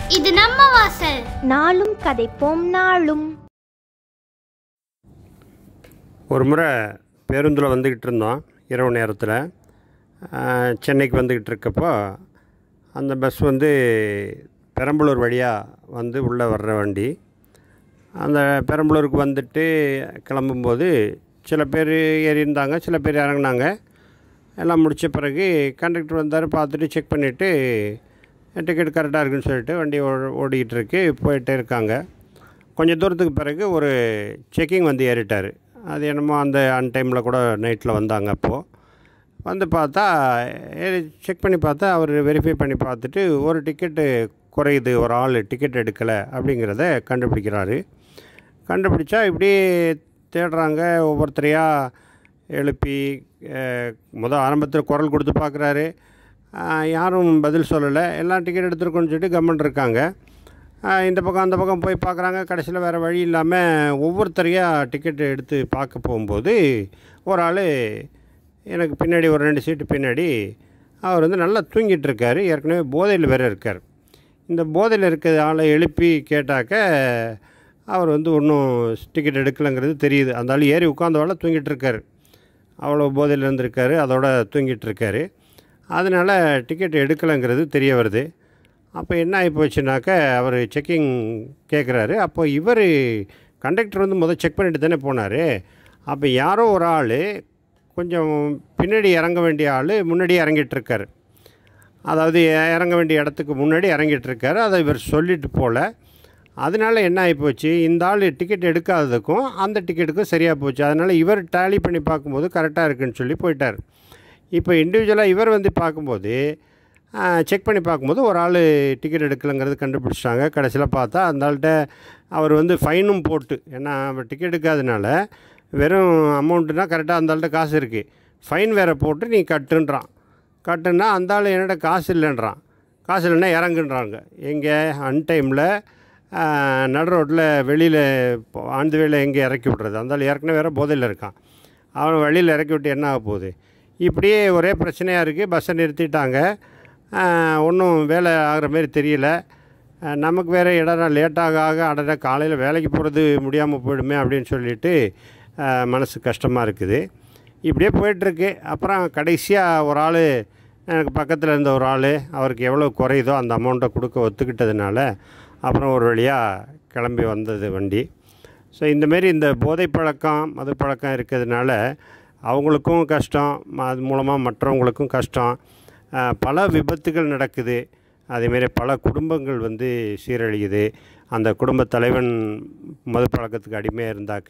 இது நம்ம வாசல். நாளும் கதைப்போம் நாளும். ஒரு முறை பேருந்தில் வந்துக்கிட்டு இருந்தோம். இரவு நேரத்தில் சென்னைக்கு வந்துக்கிட்டு இருக்கப்போ அந்த பஸ் வந்து பெரம்பலூர் வழியாக வந்து உள்ளே வர்ற வண்டி. அந்த பெரம்பலூருக்கு வந்துட்டு கிளம்பும்போது சில பேர் ஏறியிருந்தாங்க, சில பேர் இறங்கினாங்க. எல்லாம் முடித்த பிறகு கண்டக்டர் வந்தார், பார்த்துட்டு செக் பண்ணிவிட்டு டிக்கெட் கரெக்டாக இருக்குன்னு சொல்லிட்டு வண்டி ஓடிக்கிட்டு இருக்கு, போயிட்டே இருக்காங்க. கொஞ்சம் தூரத்துக்கு பிறகு ஒரு செக்கிங் வந்து ஏறிட்டார். அது என்னமோ அந்த அன்டைமில் கூட நைட்டில் வந்தாங்க. அப்போது வந்து பார்த்தா செக் பண்ணி பார்த்தா அவர் வெரிஃபை பண்ணி பார்த்துட்டு ஒரு டிக்கெட்டு குறையுது, ஒரு ஆள் டிக்கெட் எடுக்கலை அப்படிங்கிறத கண்டுபிடிக்கிறாரு. கண்டுபிடிச்சா இப்படி தேடுறாங்க. ஒவ்வொருத்தரையாக எழுப்பி ஆரம்பத்தில் குரல் கொடுத்து பார்க்குறாரு. யாரும் பதில் சொல்லலை. எல்லாம் டிக்கெட் எடுத்துருக்கோன்னு சொல்லிட்டு கம்மன் இருக்காங்க. இந்த பக்கம் அந்த பக்கம் போய் பார்க்குறாங்க. கடைசியில் வேறு வழி இல்லாமல் ஒவ்வொருத்தரையாக டிக்கெட் எடுத்து பார்க்க போகும்போது ஒரு ஆள் எனக்கு பின்னாடி ஒரு 2 சீட்டு பின்னாடி அவர் வந்து நல்லா தூங்கிட்டு இருக்கார். ஏற்கனவே போதையில் வேறு இருக்கார். இந்த போதையில் இருக்கிற ஆளை எழுப்பி கேட்டாக்க அவர் வந்து ஒன்றும் டிக்கெட் எடுக்கலைங்கிறது தெரியுது. அந்த ஆள் ஏறி உட்காந்தவாள் தூங்கிட்டு இருக்கார். அவ்வளோ போதையில் இருந்திருக்காரு, அதோட தூங்கிட்டு இருக்கார். அதனால் டிக்கெட் எடுக்கலைங்கிறது தெரிய வருது. அப்போ என்ன ஆகி போச்சுனாக்க அவர் செக்கிங் கேட்குறாரு. அப்போ இவர் கண்டக்டர் வந்து செக் பண்ணிட்டு தானே போனார். அப்போ யாரோ ஒரு ஆள் கொஞ்சம் பின்னாடி இறங்க வேண்டிய ஆள் முன்னாடி இறங்கிட்டுருக்கார். அதாவது இறங்க வேண்டிய இடத்துக்கு முன்னாடி இறங்கிட்டுருக்காரு. அதை இவர் சொல்லிட்டு போகல. அதனால் என்ன ஆகிப்போச்சு, இந்த ஆள் டிக்கெட் எடுக்காததுக்கும் அந்த டிக்கெட்டுக்கும் சரியாக போச்சு. அதனால் இவர் டேலி பண்ணி பார்க்கும்போது கரெக்டாக இருக்குதுன்னு சொல்லி போயிட்டார். இப்போ இண்டிவிஜுவலாக இவர் வந்து பார்க்கும்போது செக் பண்ணி பார்க்கும்போது ஒரு ஆள் டிக்கெட் எடுக்கலைங்கிறது கண்டுபிடிச்சிட்டாங்க. கடைசியில் பார்த்தா அந்த ஆள்கிட்ட அவர் வந்து ஃபைனும் போட்டு, ஏன்னா டிக்கெட் எடுக்காதனால வெறும் அமௌண்ட்டுனா கரெக்டாக அந்த ஆள்கிட்ட காசு இருக்குது, ஃபைன் வேறு போட்டு நீ கட்டுன்றான். கட்டுன்னா அந்த ஆள் என்னோட காசு இல்லைன்றான். காசு இல்லைன்னா இறங்குன்றாங்க. எங்கே அன்டைமில் நடு ரோட்டில் வெளியில் ஆண்டு வேலை எங்கே இறக்கி விட்றது. அந்த ஆள் ஏற்கனவே வேறு போதையில் இருக்கான். அவனை வழியில் இறக்கி விட்டு என்ன ஆக போகுது. இப்படியே ஒரே பிரச்சனையாக இருக்குது. பஸ்ஸை நிறுத்திட்டாங்க. ஒன்றும் வேலை ஆகிற மாரி தெரியல. நமக்கு வேறு இடம் லேட்டாக அடட காலையில் வேலைக்கு போகிறது முடியாமல் போயிடுமே அப்படின்னு சொல்லிட்டு மனசு கஷ்டமாக இருக்குது. இப்படியே போயிட்டுருக்கு. அப்புறம் கடைசியாக ஒரு ஆள் எனக்கு பக்கத்தில் இருந்த ஒரு ஆள் அவருக்கு எவ்வளோ குறையுதோ அந்த அமௌண்ட்டை கொடுக்க ஒத்துக்கிட்டதுனால அப்புறம் ஒரு வழியாக கிளம்பி வந்தது வண்டி. ஸோ இந்தமாரி இந்த போதை பழக்கம் மது பழக்கம் இருக்கிறதுனால அவங்களுக்கும் கஷ்டம், அது மூலமாக மற்றவங்களுக்கும் கஷ்டம். பல விபத்துகள் நடக்குது. அதேமாரி பல குடும்பங்கள் வந்து சீரழியுது. அந்த குடும்ப தலைவன் மது பழக்கத்துக்கு அடிமையாக இருந்தாக்க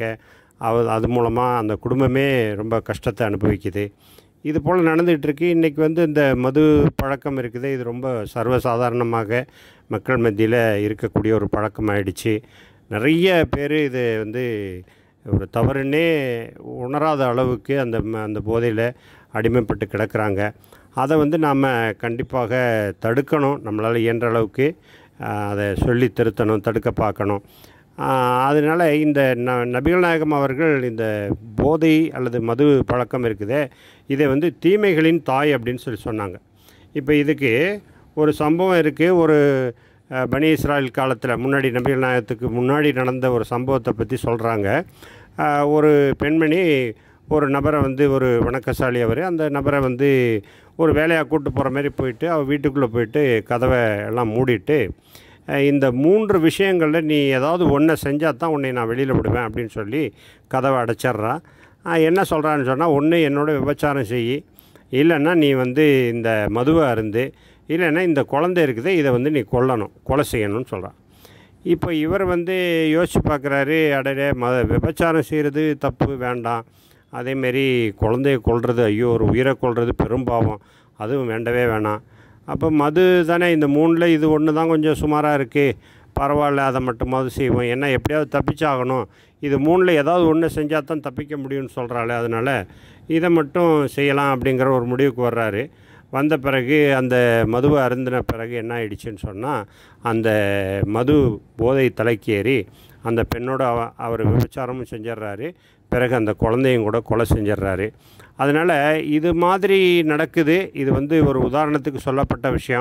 அது மூலமாக அந்த குடும்பமே ரொம்ப கஷ்டத்தை அனுபவிக்குது. இது போல் நடந்துகிட்ருக்கு. இன்றைக்கி வந்து இந்த மது பழக்கம் இருக்குது, இது ரொம்ப சர்வசாதாரணமாக மக்கள் மத்தியில் இருக்கக்கூடிய ஒரு பழக்கம் ஆயிடுச்சு. நிறைய பேர் இது வந்து ஒரு தவறுன்னே உணராத அளவுக்கு அந்த போதையில் அடிமைப்பட்டு கிடக்கிறாங்க. அதை வந்து நாம் கண்டிப்பாக தடுக்கணும். நம்மளால் இயன்ற அளவுக்கு அதை சொல்லி திருத்தணும், தடுக்க பார்க்கணும். அதனால் இந்த நபிகள் நாயகம் அவர்கள் இந்த போதை அல்லது மது பழக்கம் இருக்குதே, இதை வந்து தீமைகளின் தாய் அப்படின்னு சொல்லி சொன்னாங்க. இப்போ இதுக்கு ஒரு சம்பவம் இருக்குது. ஒரு பனி இஸ்ராயல் காலத்தில் முன்னாடி நபிகள் நாயகத்துக்கு முன்னாடி நடந்த ஒரு சம்பவத்தை பற்றி சொல்கிறாங்க. ஒரு பெண்மணி ஒரு நபரை வந்து, ஒரு வணக்கசாலி அவர், அந்த நபரை வந்து ஒரு வேலையாக கூப்பிட்டு போகிற மாதிரி போயிட்டு அவர் வீட்டுக்குள்ளே போயிட்டு கதவை எல்லாம் மூடிட்டு, இந்த 3 விஷயங்களில் நீ ஏதாவது ஒன்றை செஞ்சால் தான் உன்னை நான் வெளியில் விடுவேன் அப்படின்னு சொல்லி கதவை அடைச்சிட்றான். என்ன சொல்கிறான்னு சொன்னால், ஒன்று என்னோட விபச்சாரம் செய், இல்லைன்னா நீ வந்து இந்த மதுவை அருந்து, இல்லைன்னா இந்த குழந்தை இருக்குது இதை வந்து நீ கொலை செய்யணும்னு சொல்கிறான். இப்போ இவர் வந்து யோசித்து பார்க்குறாரு, அடையே விபச்சாரம் செய்கிறது தப்பு, வேண்டாம். அதேமாரி குழந்தைய கொல்றது, ஐயோ ஒரு உயிரை கொல்றது பெரும்பாவம், அதுவும் வேண்டவே வேணாம். அப்போ மது தானே, இந்த 3ல் இது ஒன்று தான் கொஞ்சம் சுமாராக இருக்குது, பரவாயில்ல அதை மட்டுமாவது செய்வோம், ஏன்னா எப்படியாவது தப்பிச்சாகணும், இது 3ல் ஏதாவது ஒன்று செஞ்சால் தான் தப்பிக்க முடியும்னு சொல்கிறாள், அதனால் இதை மட்டும் செய்யலாம் அப்படிங்கிற ஒரு முடிவுக்கு வர்றாரு. வந்த பிறகு அந்த மதுவை அருந்தின பிறகு என்ன ஆயிடுச்சுன்னு சொன்னால், அந்த மது போதை தலைக்கேறி அந்த பெண்ணோட அவர் விபச்சாரமும் செஞ்சிட்றாரு. பிறகு அந்த குழந்தையும் கூட கொலை செஞ்சிட்றாரு. அதனால் இது மாதிரி நடக்குது. இது வந்து ஒரு உதாரணத்துக்கு சொல்லப்பட்ட விஷயம்.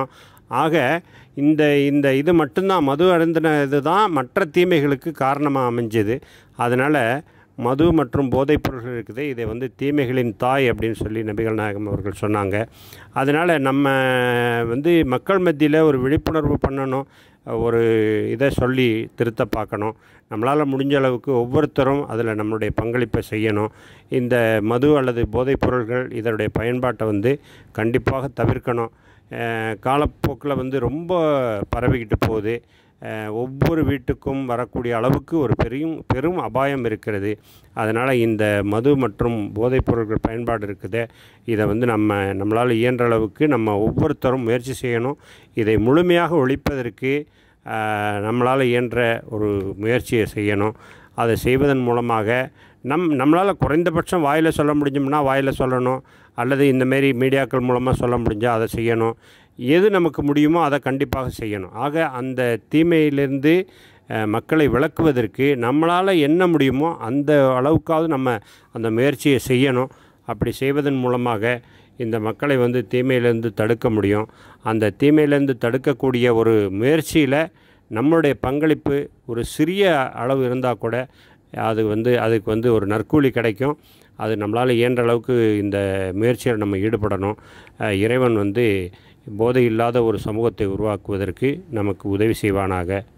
ஆக இந்த இந்த இது மட்டும்தான், மது அருந்தின இது தான் மற்ற தீமைகளுக்கு காரணமாக அமைஞ்சது. அதனால் மது மற்றும் போதைப் பொருள்கள் இருக்குது, இதை வந்து தீமைகளின் தாய் அப்படின்னு சொல்லி நபிகள் நாயகம் அவர்கள் சொன்னாங்க. அதனால் நம்ம வந்து மக்கள் மத்தியில் ஒரு விழிப்புணர்வு பண்ணணும், ஒரு இதை சொல்லி திருத்த பார்க்கணும். நம்மளால் முடிஞ்ச அளவுக்கு ஒவ்வொருத்தரும் அதில் நம்மளுடைய பங்களிப்பை செய்யணும். இந்த மது அல்லது போதைப் பொருள்கள் இதனுடைய பயன்பாட்டை வந்து கண்டிப்பாக தவிர்க்கணும். காலப்போக்கில் வந்து ரொம்ப பரவிக்கிட்டு போகுது. ஒவ்வொரு வீட்டுக்கும் வரக்கூடிய அளவுக்கு ஒரு பெரும் அபாயம் இருக்கிறது. அதனால் இந்த மது மற்றும் போதைப் பொருட்கள் பயன்பாடு இருக்குது, இதை வந்து நம்மளால் இயன்ற அளவுக்கு நம்ம ஒவ்வொருத்தரும் முயற்சி செய்யணும். இதை முழுமையாக ஒழிப்பதற்கு நம்மளால் இயன்ற ஒரு முயற்சியை செய்யணும். அதை செய்வதன் மூலமாக நம்மளால் குறைந்தபட்சம் வாயில் சொல்ல முடிஞ்சோம்னா வாயில் சொல்லணும், அல்லது இந்தமாரி மீடியாக்கள் மூலமாக சொல்ல முடிஞ்சால் அதை செய்யணும். எது நமக்கு முடியுமோ அதை கண்டிப்பாக செய்யணும். ஆக அந்த தீமையிலிருந்து மக்களை விளக்குவதற்கு நம்மளால் என்ன முடியுமோ அந்த அளவுக்காவது நம்ம அந்த முயற்சியை செய்யணும். அப்படி செய்வதன் மூலமாக இந்த மக்களை வந்து தீமையிலேருந்து தடுக்க முடியும். அந்த தீமையிலேருந்து தடுக்கக்கூடிய ஒரு முயற்சியில் நம்மளுடைய பங்களிப்பு ஒரு சிறிய அளவு இருந்தால் கூட அதுக்கு வந்து ஒரு நற்கூலி கிடைக்கும். அது நம்மளால் இயன்ற அளவுக்கு இந்த முயற்சியில் நம்ம ஈடுபடணும். இறைவன் வந்து போதை இல்லாத ஒரு சமூகத்தை உருவாக்குவதற்கு நமக்கு உதவி செய்வானாக.